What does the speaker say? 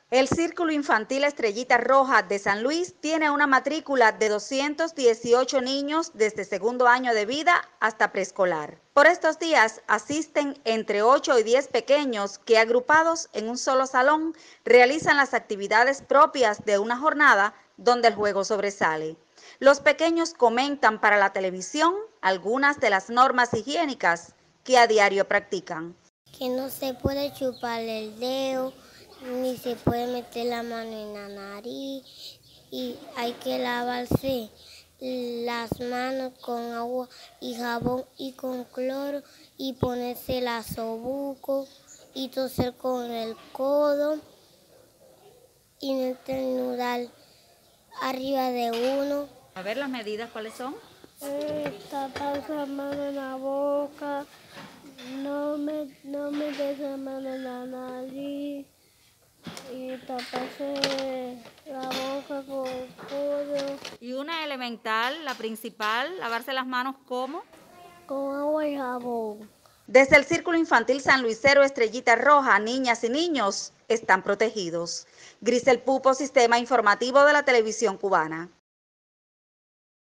El Círculo Infantil Estrellita Roja de San Luis tiene una matrícula de 218 niños desde segundo año de vida hasta preescolar. Por estos días asisten entre 8 y 10 pequeños que, agrupados en un solo salón, realizan las actividades propias de una jornada donde el juego sobresale. Los pequeños comentan para la televisión algunas de las normas higiénicas que a diario practican. Que no se puede chupar el dedo, ni se puede meter la mano en la nariz, y hay que lavarse las manos con agua y jabón y con cloro, y ponerse el sobuco y toser con el codo y no estornudar arriba de uno. A ver, las medidas, ¿cuáles son? Tapar la mano en la boca, no meter la mano en la nariz y taparse la boca con el codo. Y una elemental, la principal, lavarse las manos ¿cómo? Con agua y jabón. Desde el Círculo Infantil San Luisero Estrellita Roja, niñas y niños están protegidos. Grisel Pupo, Sistema Informativo de la Televisión Cubana.